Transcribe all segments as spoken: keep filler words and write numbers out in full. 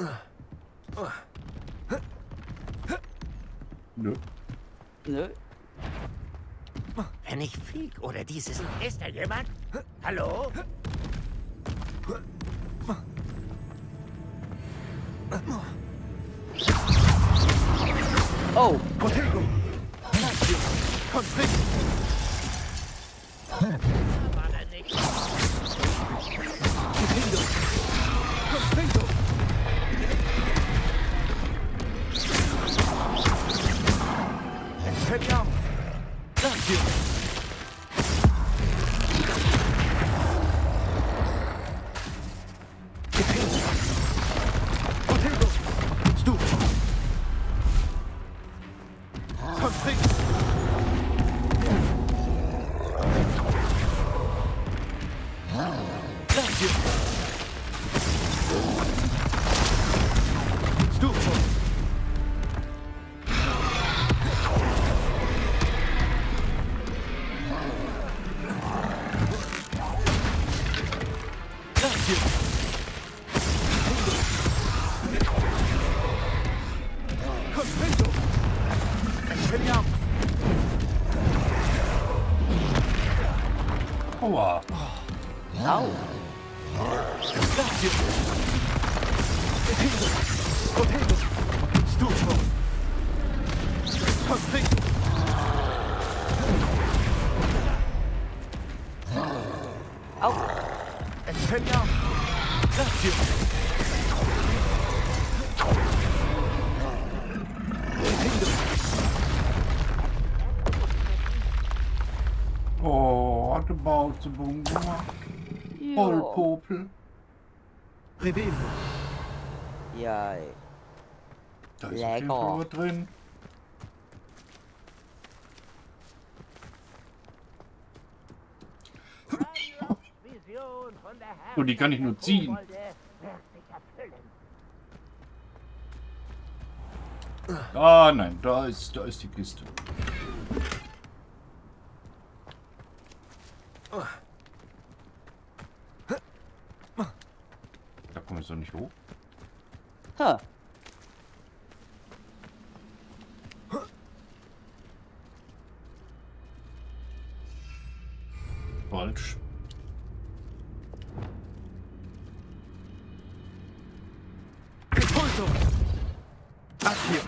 Nö. Nö. Wenn ich flieg oder dieses... Ist da jemand? Hallo? Oh. Protego! Konflikt! War da nicht? Protego! Konflikt! Expelliarmus! Grazie! Protego! Stu! Konflikt! Grazie! Stufo! Grazie! Confringo! Expelliarmus! Aua. Au. Grazie! Protego! Protego! Stufo! Conflict! Au. Expelliarmus! Grazie! Protego! Oh, hat der Bau zu Boden gemacht. Voll Ja. Popel. Rebellion! Ja, ey. Da ist auf jeden Lecker. Fall was drin. Vision von der Herrschaft Und die kann ich nur der ziehen. Kobolde wird sich erfüllen. Ah nein, da ist, da ist die Kiste. Da komme ich so nicht hoch. Ha. Falsch. Expulso! Accio!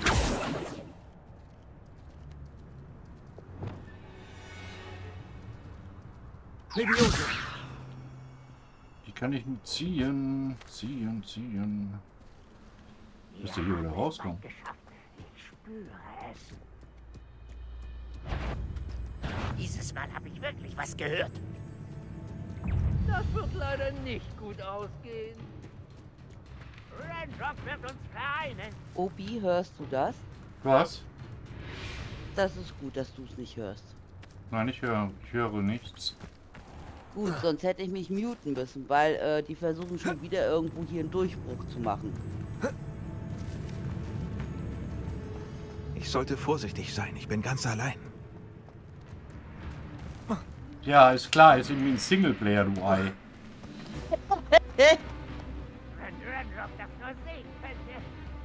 Levioso! Die kann ich nur ziehen. Ziehen, ziehen. Müsste hier wieder rauskommen. Geschafft. Ich spüre es. Dieses Mal habe ich wirklich was gehört. Das wird leider nicht gut ausgehen. Raindrop wird uns vereinen. Obi, hörst du das? Was? Das ist gut, dass du es nicht hörst. Nein, ich höre, ich höre nichts. Gut, sonst hätte ich mich muten müssen, weil äh, die versuchen schon wieder irgendwo hier einen Durchbruch zu machen. Ich sollte vorsichtig sein, ich bin ganz allein. Ja, ist klar, ist irgendwie ein Singleplayer, du Ei. Wenn Raindrop das nur sehen könnte.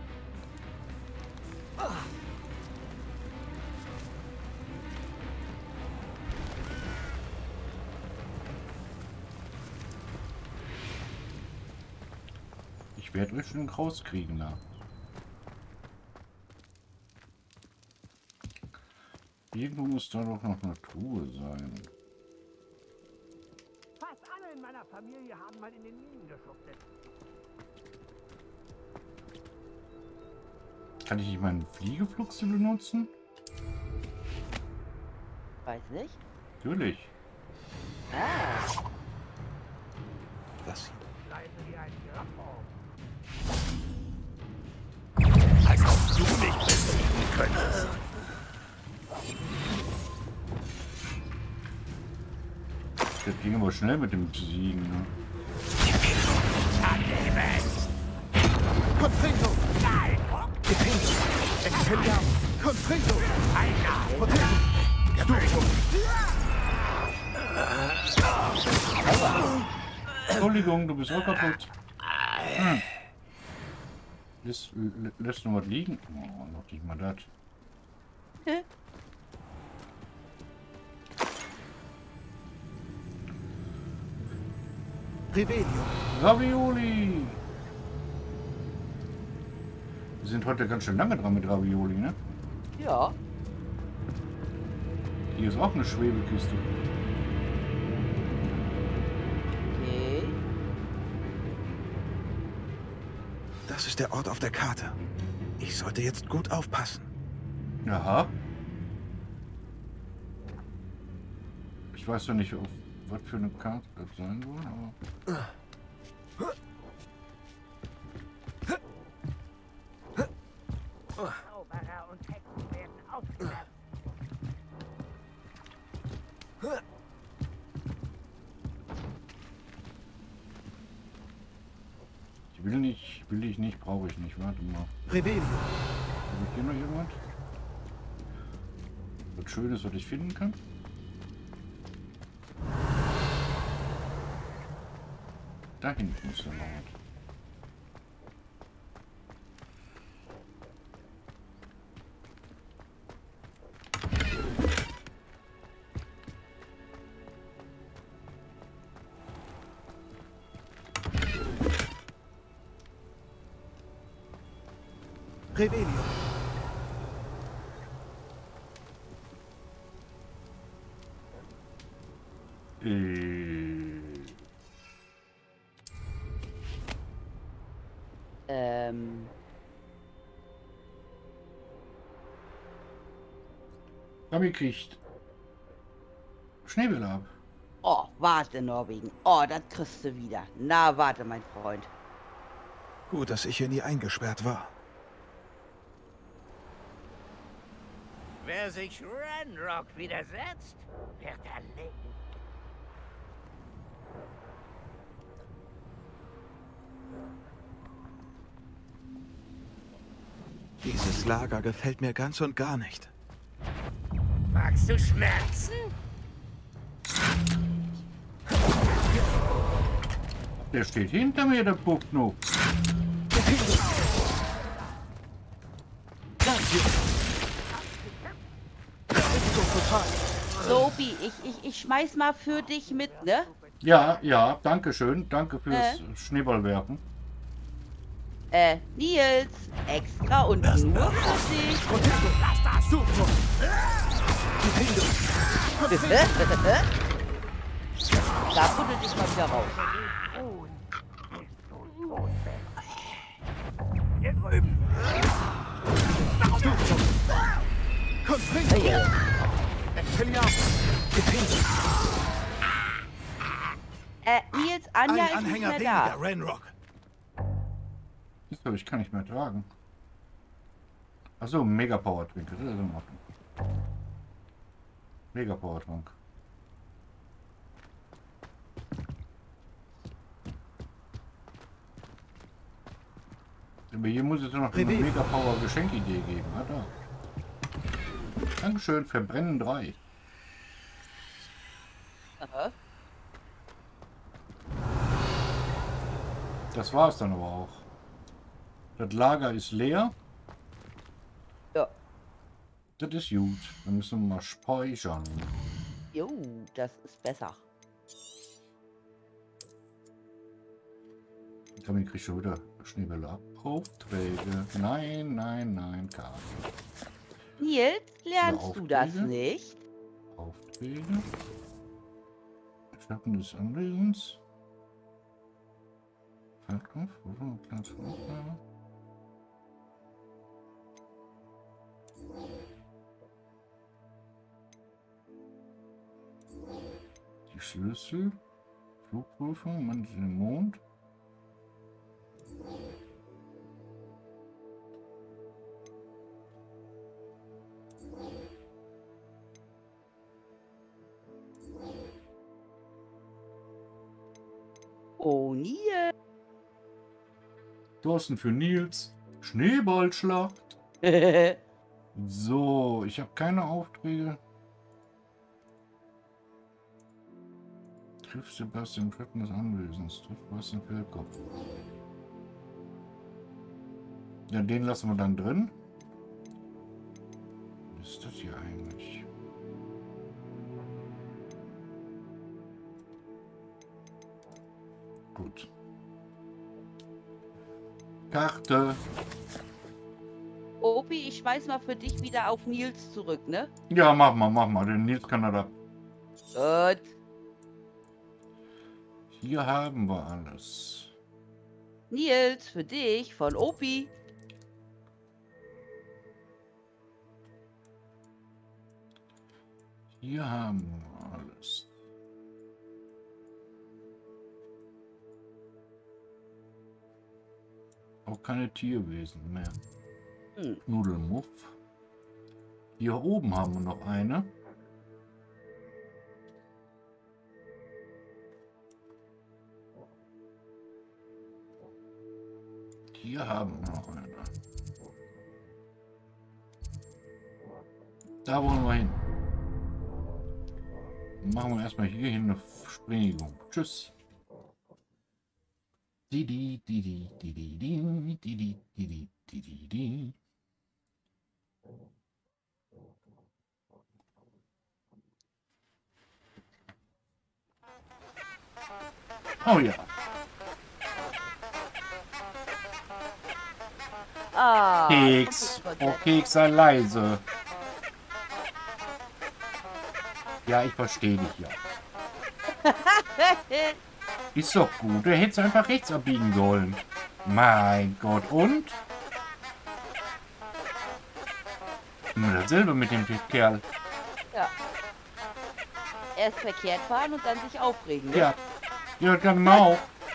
Ich werde euch schon rauskriegen, da. Irgendwo muss da doch noch eine Truhe sein. Fast alle in meiner Familie haben mal in den Minen geschuftet. Kann ich nicht meinen Fliegefluchs benutzen? Weiß nicht. Natürlich. Ah, Das sieht Leise wie ein Giraffenbaum. als ob du mich besiegen könntest. Das ging aber schnell mit dem Besiegen, ne? Confringo! Gefängnis! Expelliarmus! Confringo! Protego! Stufo! Entschuldigung, du bist auch kaputt. Hm. Lässt, lässt noch was liegen? Oh, noch nicht mal das. Hä? Revelio. Ravioli! Wir sind heute ganz schön lange dran mit Ravioli, ne? Ja. Hier ist auch eine Schwebekiste. Okay. Das ist der Ort auf der Karte. Ich sollte jetzt gut aufpassen. Aha. Ich weiß ja nicht, auf was für eine Karte das sein soll, aber... Zauberer und Hexen werden aufgewertet. Ich will nicht, will ich nicht, brauche ich nicht. Warte mal. Revelio. Habe ich hier noch jemand? Was Schönes, was ich finden kann? Da hinten ist der Mord. Revelio. Äh, Ähm. Rami kriegt Schneebälle ab. Oh, warte, Norwegen. Oh, das kriegst du wieder. Na, warte, mein Freund. Gut, dass ich hier nie eingesperrt war. Wer sich Ranrock widersetzt, wird erlegt. Dieses Lager gefällt mir ganz und gar nicht. Magst du Schmerzen? Der steht hinter mir, der Puckno. Sobi, ich, ich, ich schmeiß mal für dich mit, ne? Ja, ja, danke schön. Danke fürs Äh? Schneeballwerfen. Äh, Nils, extra und nur für dich. Da buddel dich mal wieder raus. Hier drüben. Hey, äh, äh, Nils, Anja Ein ist nicht Anhänger mehr weniger, da. Ranrock. Siehst du, ich kann nicht mehr tragen. Achso, Mega Power Drink. Das ist in Ordnung. Mega Power Trank. Aber hier muss es ja noch eine Revé. Mega Power Geschenkidee geben. Ah, da. Dankeschön, Verbrennen drei. Aha. Das war es dann aber auch. Das Lager ist leer. Ja. Das ist gut. Dann müssen wir mal speichern. Jo, das ist besser. Damit krieg ich schon wieder Schneebälle ab. Aufträge. Nein, nein, nein, Karte. Nils, lernst Oder du das Aufträge? nicht? Aufträge. Schatten des Anwesens. Verkauf, Foto, Platz, Aufnahme. Die Schlüssel. Flugprüfung, man ist im Mond. Oh, Nils. Thorsten für Nils. Schneeballschlacht. So, ich habe keine Aufträge. Trifft Sebastian Schatten des Anwesens. Trifft Bastian Feldkopf. Ja, den lassen wir dann drin. Was ist das hier eigentlich? Gut. Karte. Opi, ich schmeiß mal für dich wieder auf Nils zurück, ne? Ja, mach mal, mach mal. Den Nils kann er da. Gut. Hier haben wir alles. Nils, für dich von Opi. Hier haben wir alles. Auch keine Tierwesen mehr. Hm. Nudelmuff. Hier oben haben wir noch eine. Hier haben wir noch eine. Da wollen wir hin. Machen wir erstmal hier hin eine Sprengung. Tschüss. Didi, didi, didi, didi, didi, didi, didi, didi. Oh ja. Ah. Keks. okay, Oh, Keks, sei leise. Ja, ich verstehe dich ja. Ist doch gut. Du hättest einfach rechts abbiegen sollen. Mein Gott. Und? Nur dasselbe mit dem Kerl. Ja. Erst verkehrt fahren und dann sich aufregen. Ne? Ja. Ja, genau.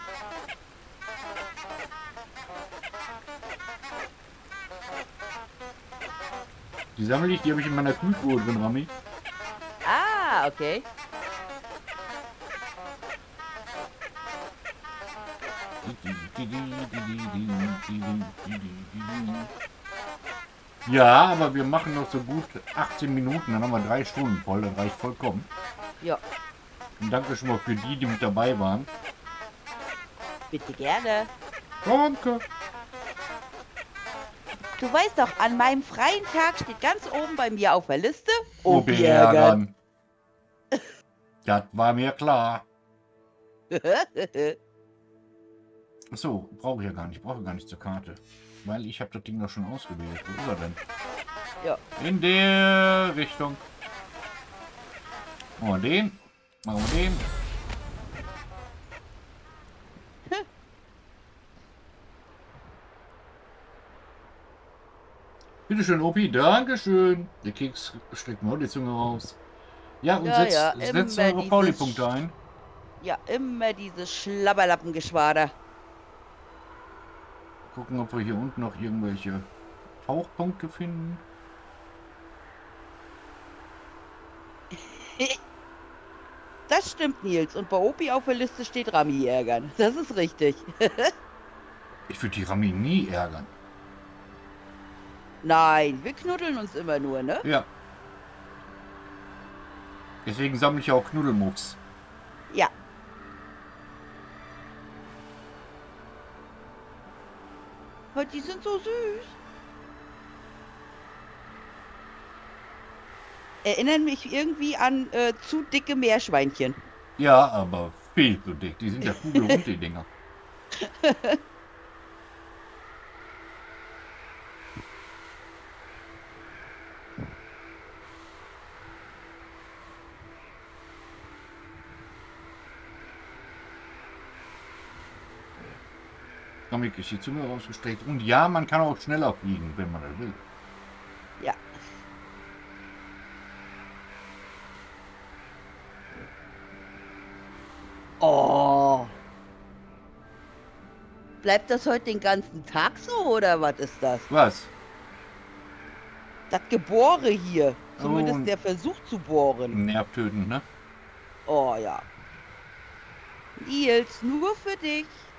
Die sammle ich, die habe ich in meiner Kühltruhe drin, Rami. Ah, okay. Ja, aber wir machen noch so gut achtzehn Minuten, dann haben wir drei Stunden voll, das reicht vollkommen. Ja, Und danke schon mal für die, die mit dabei waren. bitte gerne. Danke. Du weißt doch, an meinem freien Tag steht ganz oben bei mir auf der Liste Opi ärgern. Das war mir klar. So, brauche ich ja gar nicht. Ich brauche gar nicht zur Karte. Weil ich habe das Ding doch schon ausgewählt. Wo ist er denn? Ja. In der Richtung. Machen wir den. Machen wir den. Bitteschön, Opi. Dankeschön. Der Keks streckt mir die Zunge raus. Ja, und Ja, setzt, ja, setzt immer eure dieses Pauli-Punkte ein. Ja, immer dieses Schlabberlappengeschwader. Gucken, ob wir hier unten noch irgendwelche Tauchpunkte finden. Das stimmt, Nils. Und bei Opi auf der Liste steht Rami ärgern. Das ist richtig. Ich würde die Rami nie ärgern. Nein, wir knuddeln uns immer nur, ne? Ja. Deswegen sammle ich auch Knuddelmuffs. Ja. Aber die sind so süß. Erinnern mich irgendwie an äh, zu dicke Meerschweinchen. Ja, aber viel zu dick. Die sind ja kugelrund, die Dinger. Damit ist die Zunge rausgestreckt. Und ja, man kann auch schneller fliegen, wenn man das will. Ja. Oh. Bleibt das heute den ganzen Tag so, oder was ist das? Was? Das Gebohre hier. Zumindest Oh. der Versuch zu bohren. Nervtötend, ne? Oh ja. Nils, nur für dich.